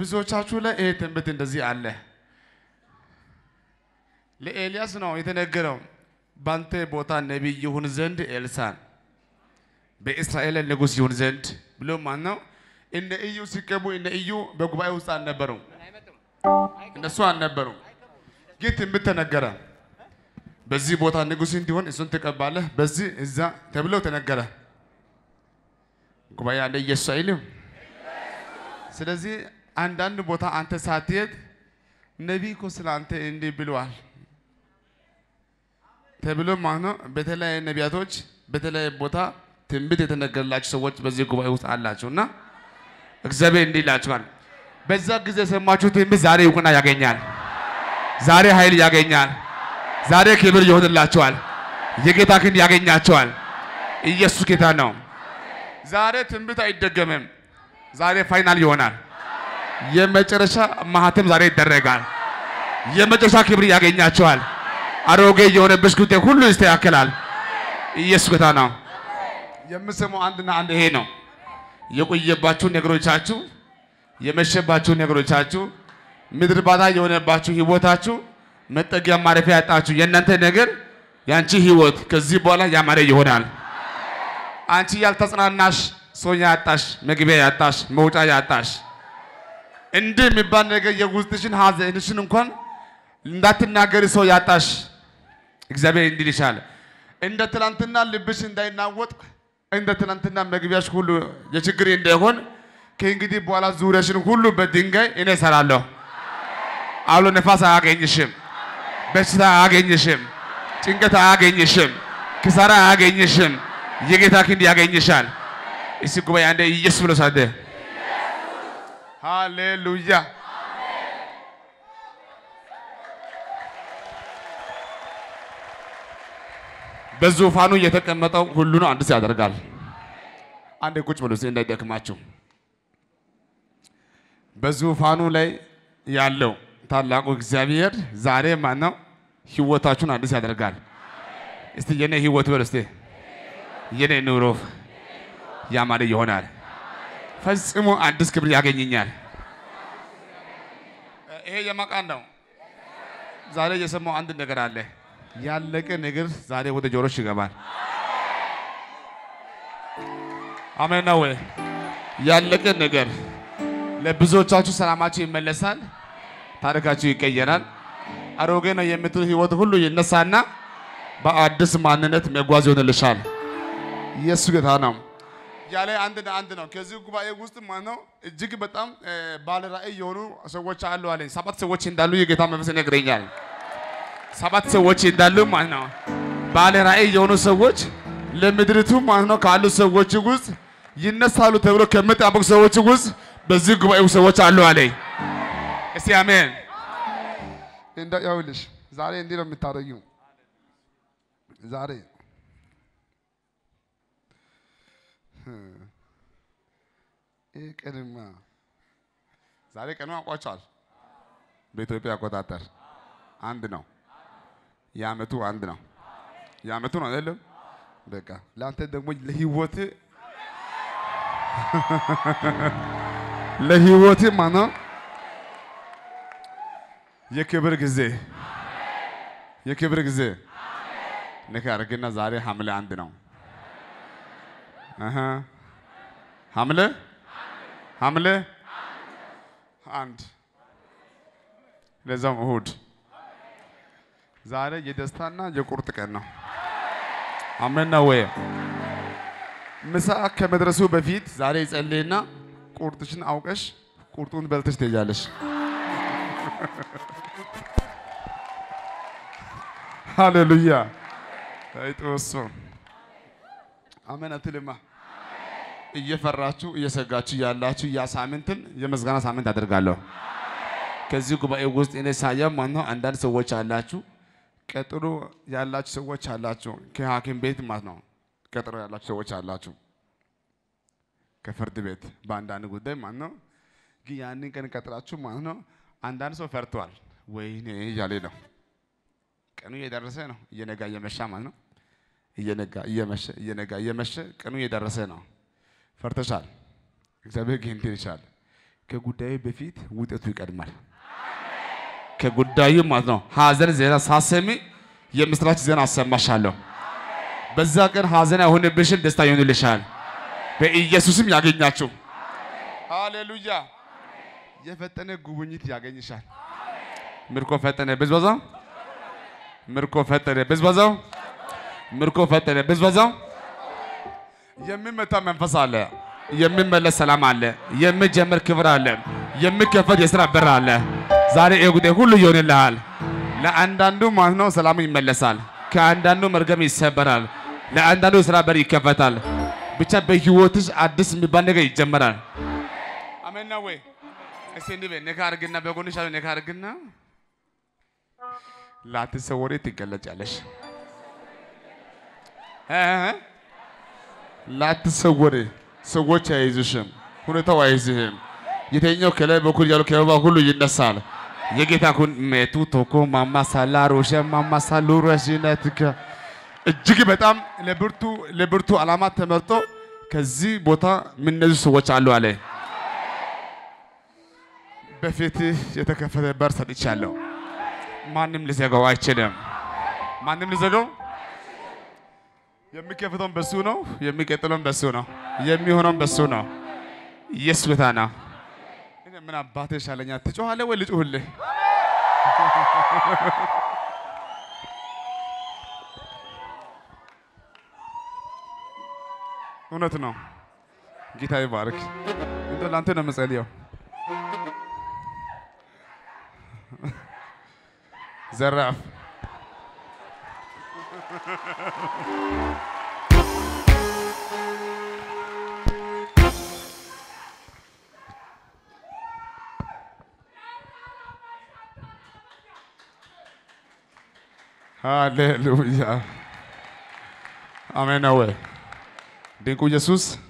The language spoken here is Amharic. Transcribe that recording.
ለብዙዎቻችሁ ላይ ይሄ ትንቢት እንደዚህ አለ ለኤልያስ ነው የተነገረው ባንተ ቦታ ነብይ ይሁን ዘንድ ኤልሳዕ በእስራኤል ንጉስ ይሁን ዘንድ ብሎ ማን ነው እነ ኢዩ ሲቀቡ እነ ኢዩ በጉባኤ ውስጥ አልነበሩ እነሱ አልነበሩ ግን ትንቢት ተነገረ በዚህ ቦታ ንጉስ እንዲሆን እሱን ተቀባለ በዚህ እዛ ተብሎ ተነገረ ጉባኤ አለ ኢየሱስ አይልም ስለዚህ አንዳንድ ቦታ አንተ ሳትሄድ ነብይ እኮ ስላንተ እንዲህ ብለዋል ተብሎ ማን ነው በተለያየ ነቢያቶች በተለያየ ቦታ ትንቢት የተነገረላችሁ ሰዎች በዚህ ጉባኤ ውስጥ አላችሁና እግዚአብሔር እንዲህ ይላችኋል በዛ ጊዜ ሰማችሁ ትንቢት ዛሬ እውቅና ያገኛል ዛሬ ኃይል ያገኛል ዛሬ ክብር ይሆንላችኋል የጌታ ክንድ ያገኛችኋል ኢየሱስ ጌታ ነው ዛሬ ትንቢት አይደገምም ዛሬ ፋይናል ይሆናል የመጨረሻ ማህተም ዛሬ ይደረጋል የመጨረሻ ክብር ያገኛችኋል አሮጌ የሆነብሽ ጉዳይ ሁሉ ይስተካከላል ኢየሱስ ጌታ ነው የምሰማው አንድና አንድ ይሄ ነው የቆየባችሁ ነገሮቻችሁ የመሸባችሁ ነገሮቻችሁ ምድር ባዳ የሆነባችሁ ህይወታችሁ መጠጊያ ማረፊያ ያጣችሁ የእናንተ ነገር ያንቺ ህይወት ከዚህ በኋላ ያማረ ይሆናል አንቺ ያልተጽናናሽ ሶኛ ያጣሽ መግቢያ ያጣሽ መውጫ ያጣሽ እንደ የሚባል ነገር የውስጥሽን ሀዘንሽን እንኳን እንዳትናገሪ ሰው ያጣሽ እግዚአብሔር እንዲህ ይሻል እንደ ትላንትና ልብሽ እንዳይናወጥ እንደ ትላንትና መግቢያሽ ሁሉ የችግር እንዳይሆን ከእንግዲህ በኋላ ዙሪያሽን ሁሉ በድንጋይ እኔ እሰራለሁ አውሎ ነፋስ አያገኝሽም በሽታ አያገኝሽም ጭንቀት አያገኝሽም ክሳራ አያገኝሽም የጌታ ክንድ ያገኝሻል እሺ ጉባኤ አንዴ ኢየሱስ ብሎ ሳደ ሃሌሉያ በዙፋኑ የተቀመጠው ሁሉ ነው አዲስ ያደርጋል አንዴ ቁጭ ብሎ እንዳይደክማችሁ በዙፋኑ ላይ ያለው ታላቁ እግዚአብሔር ዛሬ ማን ነው ህይወታችሁን አዲስ ያደርጋል እስቲ የኔ ህይወት በል እስቲ የኔ ኑሮ ያማረ ይሆናል ፈጽሞ አዲስ ክብር ያገኘኛል ይሄ የማቃን ነው ዛሬ የሰማው አንድ ነገር አለ ያለቀ ነገር ዛሬ ወደ ጆሮሽ ይገባል አሜን ነው ያለቀ ነገር ለብዙዎቻችሁ ሰላማችሁ ይመለሳል ታሪካችሁ ይቀየራል አሮጌ ነው የምትሉ ህይወት ሁሉ ይነሳና በአዲስ ማንነት መጓዝ ይሆንልሻል ኢየሱስ ጌታ ነው ያለ አንድ ነው ከዚህ ጉባኤ ውስጥ ማን ነው እጅግ በጣም ባለ ራእይ የሆኑ ሰዎች አሉ አለኝ 7 ሰዎች እንዳሉ የጌታ መንፈስ ይነግረኛል 7 ሰዎች እንዳሉ ማለት ነው ባለ ራእይ የሆኑ ሰዎች ለምድሪቱ ማለት ነው ካሉ ሰዎች ውስጥ ይነሳሉ ተብሎ ከመጣበቅ ሰዎች ውስጥ በዚህ ጉባኤ ሰዎች አሉ አለኝ እስቲ አሜን እንደ ያውልሽ ዛሬ እንዲህ ነው የምታረጊው ዛሬ ቀንማ ዛሬ ቀኑ አቋጫል በኢትዮጵያ አቆጣጠር አንድ ነው ያመቱ አንድ ነው ያመቱ ነው አይደለም በቃ ላንተ ደግሞ ለህይወት ማና የክብር ጊዜ ነካርግና ዛሬ ሐምሌ 1 ነው ሐምሌ 1 ለዛም እሁድ ዛሬ የደስታና የቁርጥ ቀን ነው አሜን ነው ወይ ምሳ ከመድረሱ በፊት ዛሬ ጸልይና ቁርጥሽን አውቀሽ ቁርጡን በልተሽ ትያለሽ ሃሌሉያ አይጦስ አሜን አትልማ እየፈራችሁ እየሰጋችሁ ያላችሁ ያ ሳምንትን የመዝጋና ሳምንት አደርጋለሁ ከዚህ ጉባኤ ውስጥ እኔ ሳያም ማነው አንዳንድ ሰዎች አላችሁ ቀጥሮ ያላችሁ ሰዎች አላችሁ ከሐኪም ቤት ማለት ነው ቀጥሮ ያላችሁ ሰዎች አላችሁ ከፍርድ ቤት በአንዳንድ ጉዳይ ማለት ነው ግን ያንን ቀን ቀጥራችሁ ማለት ነው አንዳንድ ሰው ፈርቷል ወይኔ ያለ ነው ቀኑ እየደረሰ ነው እየነጋ እየመሻ ማለት ነው እየነጋ እየመሸ ቀኑ እየደረሰ ነው ፈርተሻል እግዚአብሔር ግን ይችላል ከጉዳዩ በፊት ውጤቱ ይቀድማል። ከጉዳዩ ማለት ነው። ሐዘን ዜና ሳሰሚ የምስራች ዜና አሰማሻለሁ። በዛ ቀን ሐዘን አይሆንብሽም፣ ደስታ ይሆንልሻል። በኢየሱስም ያገኛችሁ። ሃሌሉያ። የፈጠነ ጉብኝት ያገኝሻል። ምርኮ ፈጠነ ብዝበዛው፣ ምርኮ ፈጠነ ብዝበዛው፣ ምርኮ ፈጠነ ብዝበዛው። የሚመታ መንፈስ አለ፣ የሚመለስ ሰላም አለ፣ የሚጀምር ክብር አለ፣ የሚከፈት የሥራ በር አለ። ዛሬ ጉዳይ ሁሉ ይሆንልሃል። ለአንዳንዱ ማለት ነው ሰላም ይመለሳል፣ ከአንዳንዱ መርገም ይሰበራል፣ ለአንዳንዱ የሥራ በር ይከፈታል። ብቻ በህይወትሽ አዲስ የሚባል ነገር ይጀምራል። አሜን ነው ወይ? እስቲ እንዲህ በይ ነካ አድርግና በጎንሽ አለ ነካ አድርግና ላትሰወሪ ትገለጫለሽ። ላትሰወሪ ሰዎች አይይዙሽም፣ ሁኔታው አይይዝህም። የተኛው ከላይ በኩል ያለው ከበባ ሁሉ ይነሳል። የጌታ ኩን መቱ ቶኮ ማማ ሳላሮሽ ማማ ሳሉረሽነትከ እጅግ በጣም ለብርቱ ዓላማ ተመርጦ ከዚህ ቦታ ምንነዙ ሰዎች አሉ አለ። በፊትህ የተከፈተ በር ሰጥቻለሁ። ማንም ሊዘጋው አይችልም። ማንም ሊዘጋው የሚከፈተው በሱ ነው፣ የሚቀጥለው በሱ ነው፣ የሚሆነው በሱ ነው። ኢየሱስ ጌታ ነው። እኔ ምን አባቴ ሻለኛ ትጮሃለህ ወይ ልጩህልህ? እውነት ነው። ጌታ ይባርክ። እንደው ላንተ ነው የምጸልየው። ዘራፍ ሃሌሉያ አሜን። ድንቁ ኢየሱስ